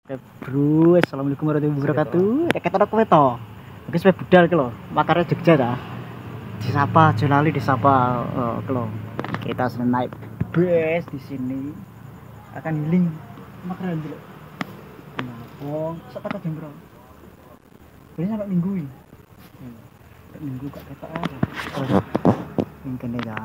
Bro, assalamualaikum warahmatullahi wabarakatuh. Kita ada kowe to. Oke, sampai budal ki lho. Makarnya Jogja ta. Disapa, Jolali disapa ki lho. Kita sedang naik bus di sini. Akan healing makaran dulu. Wong, sepakat jam berapa? Ini sampai minggu ini. Minggu gak ketok aja. Minggu ini ya.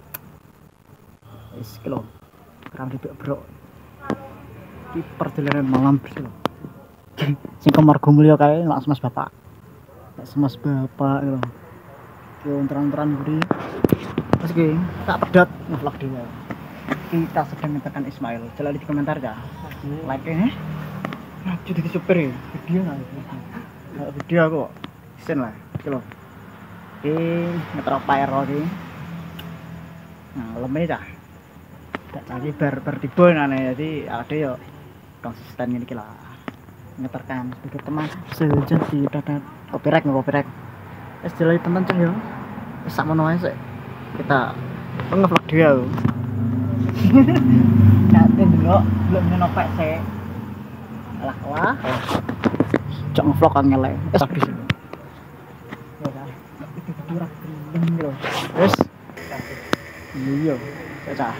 Wis ki lho. Kerang dibek-brok. Di perjalanan malam bersih lho. Sing ke Margomulyo kae langsung Mas Bapak. Mas Bapak lho. Ki terang-terang budi. Terus ki tak pedot ngevlog dhewe. Kita sedang mentekan Ismail. Coba di komentar ya. Like nya. Nah, jadi super ya. Video nggak? Video aku. Sen lah. Ki lho. Ki ngetro pyro ki. Nah, lemah dah. Tak cari bar tiba nane jadi ada yo konsisten ini lah. Ngeterkan sebagai teman sejati dadat copyright es jalan teman cah ya es sak mono ae kita ngevlog dia lho nanti belum nopek sih alah cok ngevlog kan ngelek habis ya dah itu curang lho terus iya cah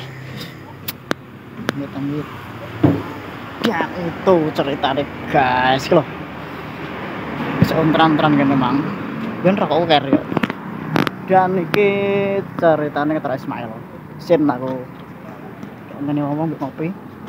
amit ya itu ceritanya guys loh seontran-ontran kan memang dan rokok uker ya dan ini ceritanya kata Ismail sin aku ini ngomong ngopi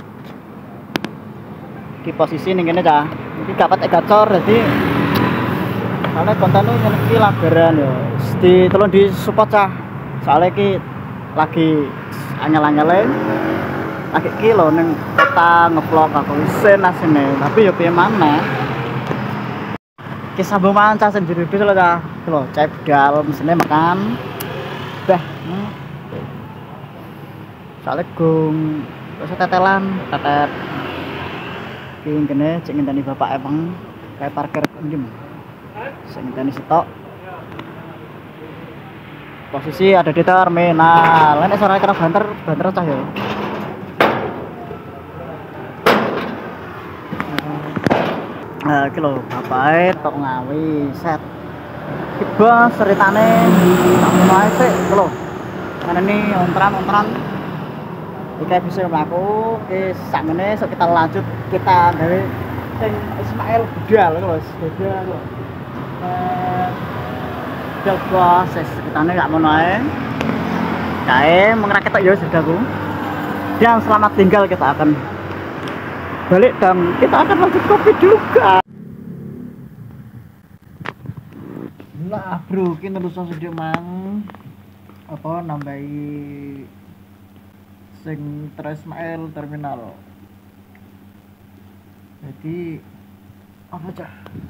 di posisi ini gini dah ini dapat gacor jadi soalnya kontennya ini labaran ya tolong di support cah soalnya ini lagi angel-angelin lagi kilo neng kota ngevlog aku sen asine tapi yo piye maneh kisah bomanca sendiri bis lho ta lho cek budal mesine makan dah soalnya gung terus tetelan tetet ki kene cek ngenteni bapak emang kayak parkir ndim sing ngenteni sitok posisi ada di terminal lain suara kena banter cah ya ki lho bapake tok ngawi set tiba ceritane tak ae sik ki lho ngene ontran iki bisa mlaku ki sakmene sok kita lanjut kita gawe sing Ismail budal ki lho budal lho coba ceritane gak mono ae kae mengerak ketok ya sudaku dan selamat tinggal kita akan balik dan kita akan lanjut kopi dulu guys. Nah bro kita rusak sedih mang apa nambahi sing Ismail terminal jadi apa aja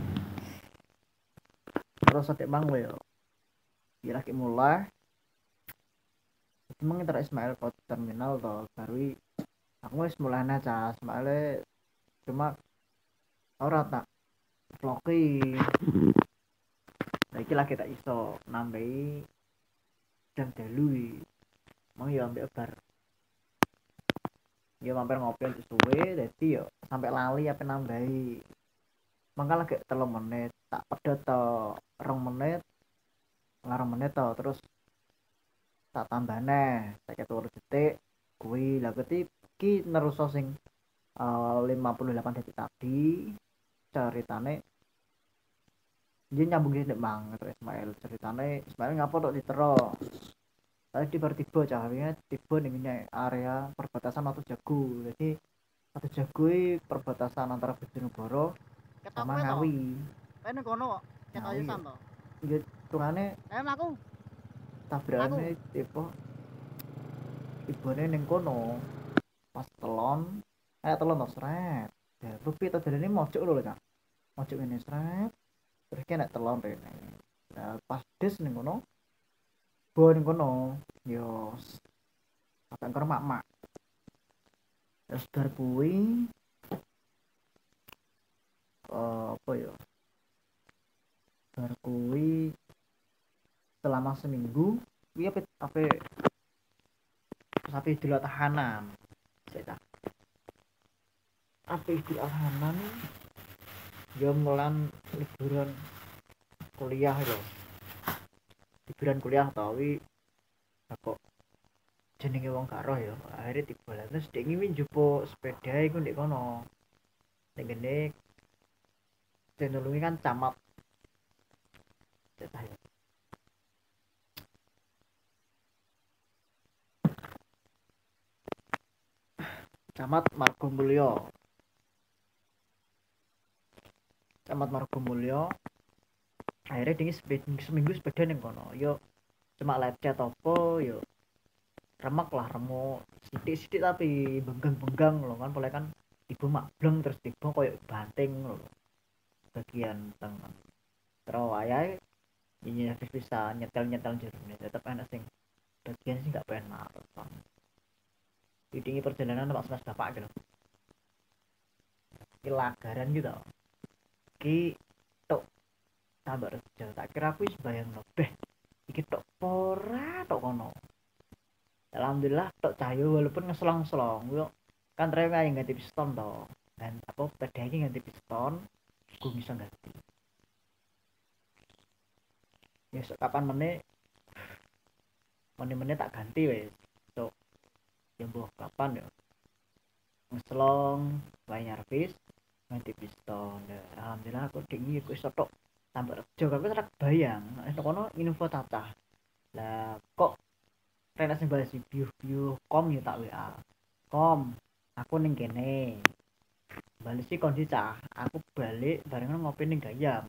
terus sedih mang ya kira mulai emang Ismail ke terminal atau baru aku wis mulane cah soalnya cuma ora tak vlogi iki lagi tak iso nambahi jam dalu mau ya ambek bar ya mampir ngopi untuk suwe jadi yo sampai lali apa nambahi mangka lagi 3 menit tak pedot to 2 menit 2 menit to terus tak tambah neh tak 3 detik kuwi lha iki neruso sing 58 detik tadi ceritane dia nyambung gini bang terus Ismail ngapa tok ditero tadi tiba-tiba cahaya tiba ning area perbatasan Watu Jago jadi Watu Jago perbatasan antara Bojonegoro sama Ngawi kene kono kok ketayusan to nggih tungane aku tabrane tibane ning kono pas telon to sret ya rupi to dalane mojok lho Kak mojok ngene sret terus ki nek telon rene nah pas des ning kono bo ning kono yo sampe karo mak terus bar kuwi apa ya bar kuwi selama seminggu kuwi apa sampai dulu tahanan saya apa istilahan ya melan liburan kuliah lho. Liburan kuliah tapi kok jenenge wong gak roh ya. Akhirnya tiba terus dek ngiwi njupuk sepeda iku ndek kono. Nek ngene jenenge kan camat. Camat Margomulyo. Camat Margomulyo. Akhirnya dingi seminggu sepeda ning kono. Yo cuma lecet apa yo remek lah remuk sidik-sidik tapi benggang-benggang loh kan boleh kan tiba mableng terus tiba koyo banting loh bagian tengah terus ayah ini bisa nyetel jernih tetap enak sing bagian sih nggak penak ini perjalanan pak semas bapak gitu ki lagaran gitu ki tok tambah rejo tak kira aku bayang lebih iki tok pora tok kono. Alhamdulillah tok cahyo walaupun ngeselong-selong yo kan rewel yang ganti piston toh dan apa pedanya ganti piston gue bisa ganti ya so, kapan meneh tak ganti wes so ya buah kapan ya ngeselong bayar nyarvis ganti piston ya, alhamdulillah aku dingin aku iso tok tambah rejo aku tak bayang itu kono info tata lah kok Rena sing balas view kom ya tak WA kom aku ning kene balik sih kondisi cah aku balik barengan ngopi ning gayam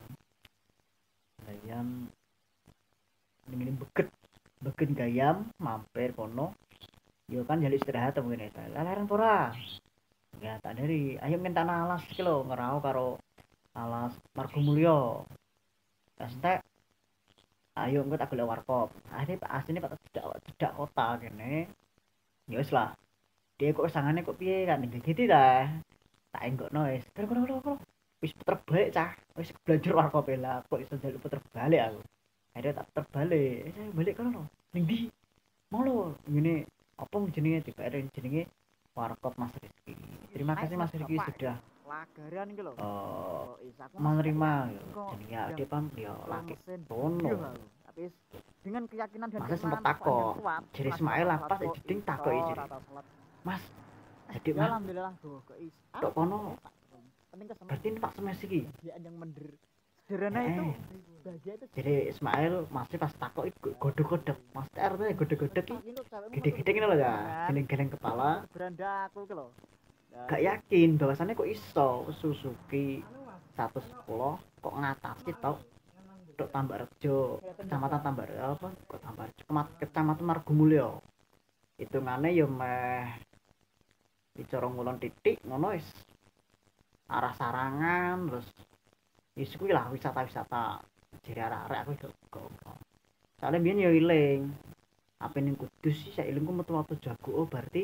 ini beket gayam mampir kono yo kan jadi istirahat mungkin ya lalaran pora ya tak dari ayo minta alas iki lho ngerau karo alas Margomulyo entek ayo engko tak golek warkop asine pak tidak kota kene ya wis lah dia kok sangane kok piye kan gitu dah tak enggokno wis kro wis puter balik cah wis belajar warkop lah kok iso jaluk puter balik aku akhirnya tak puter balik saya balik kono ning ndi mau lo ngene apa jenenge DPR jenenge warkop Mas Rizky terima kasih Mas Rizky sudah lagaran iki lho menerima jenenge ya dia pam yo laki tono tapi dengan keyakinan dan masa sempet takok jadi Ismail apa jeding takok iki Mas jadi Mas alhamdulillah kok kono berarti Pak Semes iki yang mender sederhana itu jadi Ismail masih pas takok itu godok-godok Mas RT godok-godok gede-gede ini loh ya geleng-geleng kepala beranda aku ke loh gak yakin bahwasannya kok iso Suzuki 110 kok ngatasi tau untuk Tambak Rejo kecamatan Tambak apa kok Tambak Rejo kecamatan Margomulyo hitungannya ya meh di Corong Ngulon titik ngono is arah Sarangan terus isku lah wisata-wisata jadi arah-arah aku kok soalnya biar ya iling apa ning Kudus sih saya ilingku metu waktu jago oh berarti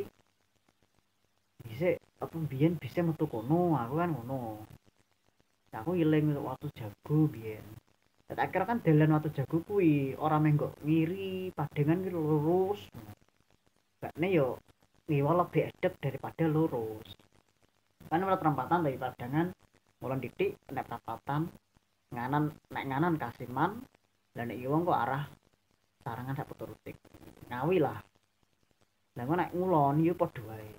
bisa apa biar bisa metu kono aku kan kono aku iling waktu jago biar dan akhirnya kan dalan waktu jago kui orang menggok ngiri padengan gitu lurus gak nih yo ngiwa lebih edep daripada lurus kan menurut perempatan dari padangan mulai titik naik perempatan nganan Kasiman dan nek iwang kok arah Sarangan sak turutik ngawi lah lah kok naik ngulon yo padha wae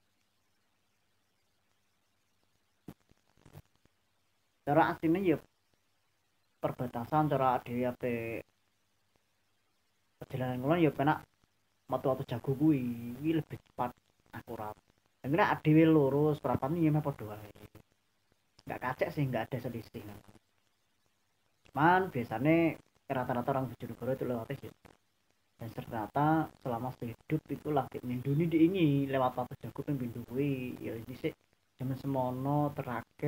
cara aslinya ya perbatasan cara dhewe ape perjalanan ngulon ya penak metu jago kuwi lebih cepat akurat akhirnya dhewe lurus perapatan ya meh padha wae enggak kacek sih enggak ada selisih cuman biasanya rata-rata orang Bojonegoro itu lewat sih dan ternyata selama sehidup itu lagi Minduni diingi lewat Watu Jago yang pindu kuwi ya dhisik zaman semono terakhir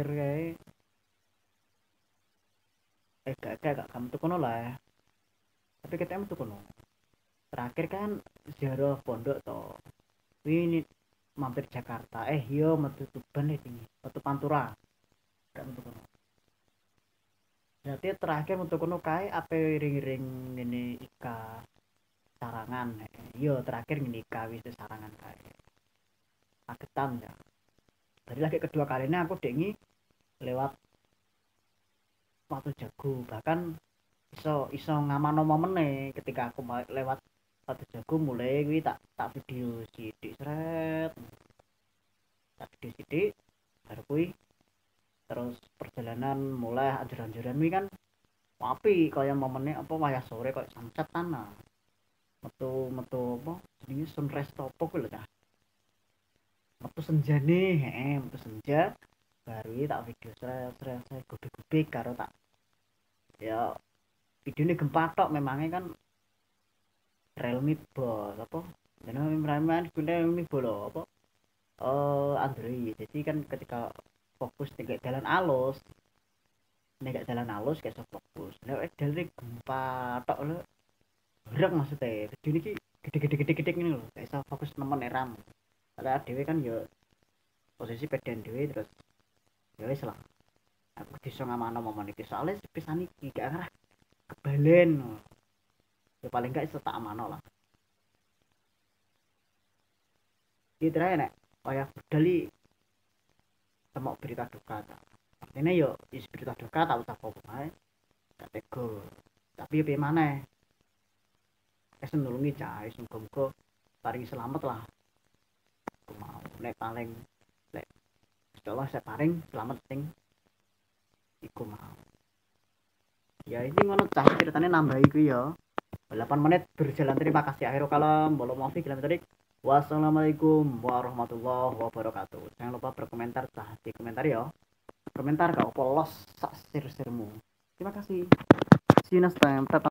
gak kamu tuh kono lah tapi kita tuh kono terakhir kan ziarah pondok toh ini mampir Jakarta yo metu Tuban ini metu Pantura gak metu kono berarti terakhir metu kono kae ape ring-ring ini Ika Sarangan yo terakhir ngene Ika wis Sarangan kae paketan ya Jadi lagi kedua kalinya aku dengi lewat Watu Jago, bahkan iso ngamano momene ketika aku lewat Watu Jago mulai kuwi tak video sithik sret. Tak video sithik baru kuwi terus perjalanan mulai anjur-anjuran kuwi kan api kaya momene apa wayah sore kaya sunset tanah. Metu apa jenenge sunrise topo kuwi lho ta. Metu senjane, metu senja baru tak video sret gubik-gubik karo tak ya videonya gempa tok memangnya kan Realme Bos apa jenenge Realme Realme Bos lho apa Android. Jadi kan ketika fokus nek jalan alus kayak fokus nek dalane gempa tok lho berak maksudnya video ini gede-gede ini lho gak bisa fokus nemen RAM karena dhewe kan ya posisi pedan dhewe terus ya wis lah aku bisa ngamano momen iki soalnya sepisan iki gak ngarah kebalen ya paling gak iso tak amano lah iki terakhir nek kaya budali temok berita duka ta artinya yo is berita duka tak usah apa ae gak tego tapi piye maneh nulungi cah muga-muga paling selamat lah aku mau nek paling nek insyaallah saya paling selamat sing iku mau ya ini ngono cah ceritanya nambah iku ya 8 menit berjalan terima kasih akhirul kalam belum mau film tadi wassalamualaikum warahmatullahi wabarakatuh jangan lupa berkomentar cah di komentar ya komentar gak apa los sak sir-sirmu terima kasih see you next time.